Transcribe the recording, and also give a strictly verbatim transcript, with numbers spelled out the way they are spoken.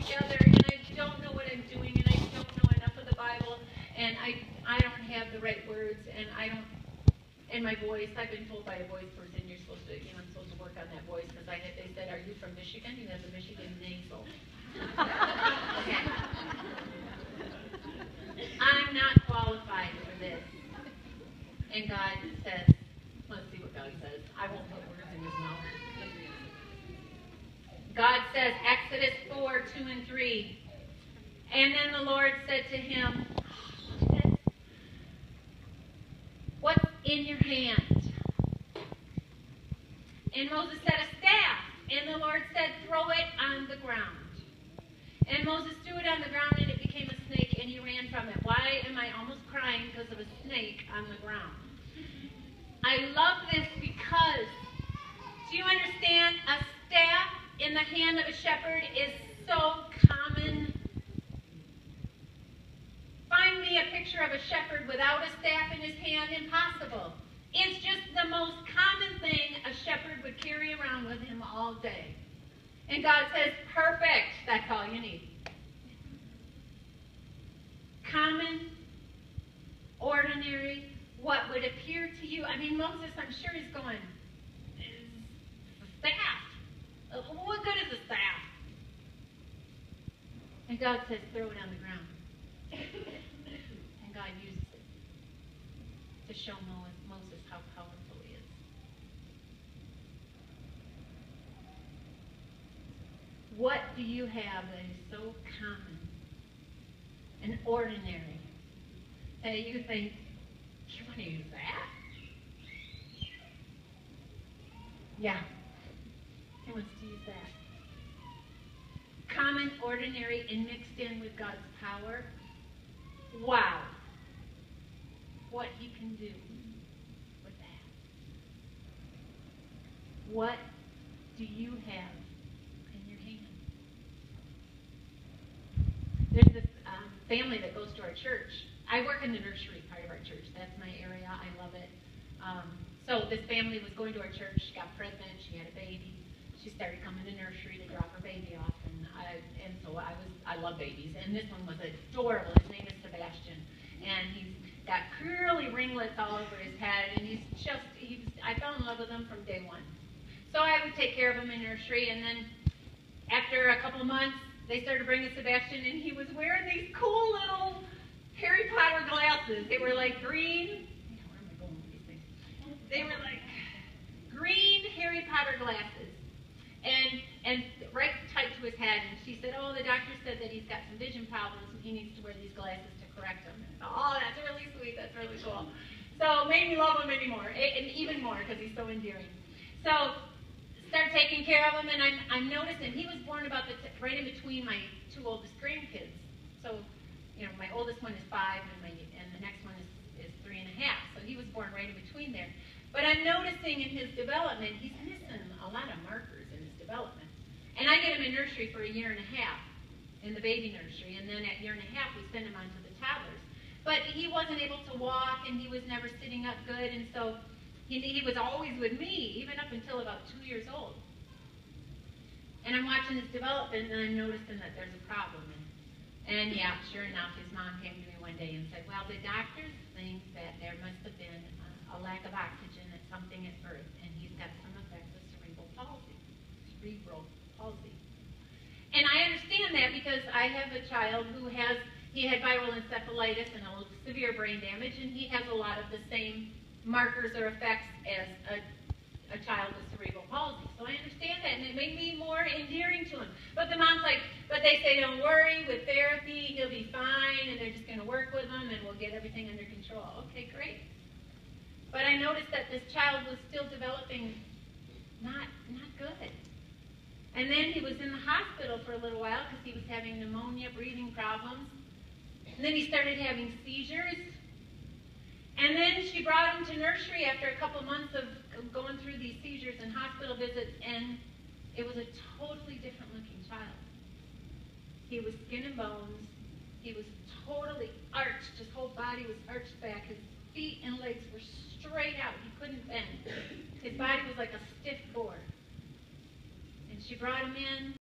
together, and I don't know what I'm doing, and I don't know enough of the Bible, and I I don't have the right words, and I don't, and my voice, I've been told by a voice person, you're supposed to, you know, I'm supposed to work on that voice, because I had, they said, are you from Michigan? You have the Michigan nasal. Okay. I'm not qualified for this. And God says, let's see what God says. I won't put words in his mouth. God says, Exodus four, two and three. And then the Lord said to him, what's in your hand? And Moses said, a staff. And the Lord said, throw it on the ground. And Moses threw it on the ground, and it became a snake, and he ran from it. Why am I almost crying because of a snake on the ground? I love this because, do you understand, a staff in the hand of a shepherd is so common. Find me a picture of a shepherd without a staff in his hand. Impossible. It's just the most common thing a shepherd would carry around with him all day. And God says, perfect. That's all you need. Common, ordinary, what would appear to you. I mean, Moses, I'm sure he's going, the staff. What good is a staff? And God says, throw it on the ground. And God uses it to show Moses how powerful he is. What do you have that is so common and ordinary that you think, you want to use that? Yeah. He wants to use that. Common, ordinary, and mixed in with God's power. Wow. What he can do with that. What do you have in your hand? There's this um, family that goes to our church. I work in the nursery part of our church. That's my area. I love it. Um, so this family was going to our church. She got pregnant. She had a baby. She started coming to nursery to drop her baby off. And I, and so I was, I love babies. And this one was adorable. His name is Sebastian. And he's got curly ringlets all over his head. And he's just, he's, I fell in love with him from day one. So I would take care of him in nursery. And then after a couple of months, they started bringing Sebastian. And he was wearing these cool little Harry Potter glasses. They were like green. Where am I going with these things? They were like green Harry Potter glasses. And and right tight to his head. And she said, oh, the doctor said that he's got some vision problems and he needs to wear these glasses to correct them. And I thought, oh, that's really sweet. That's really cool. So made me love him anymore, and even more because he's so endearing. So start taking care of him, and I'm, I'm noticing he was born about the t right in between my two oldest grandkids. So, you know, my oldest one is five, and my and the next one is, is three and a half. So he was born right in between there. But I'm noticing in his development, he's missing a lot of markers in his development. And I get him in nursery for a year and a half, in the baby nursery, and then at year and a half we send him on to the toddlers. But he wasn't able to walk, and he was never sitting up good, and so he, he was always with me, even up until about two years old. And I'm watching his development, and I'm noticing that there's a problem. And, and yeah, sure enough, his mom came to me one day and said, well, the doctors think that there must have been a, a lack of oxygen at something at birth, and he's got some effects of cerebral palsy. Cerebral palsy. And I understand that because I have a child who has, he had viral encephalitis and a severe brain damage, and he has a lot of the same markers or effects as a, a child with cerebral palsy. So I understand that, and it made me more endearing to him. But the mom's like, but they say, don't worry, with therapy, he'll be fine, and they're just going to work with him, and we'll get everything under control. Okay, great. But I noticed that this child was still developing not, not good. And then he was in the hospital for a little while because he was having pneumonia, breathing problems. And then he started having seizures. And then she brought him to nursery after a couple months of going through these seizures and hospital visits, and it was a totally different looking child. He was skin and bones. He was totally arched. His whole body was arched back. His feet and legs were straight out. He couldn't bend. His body was like a stiff board. And she brought him in.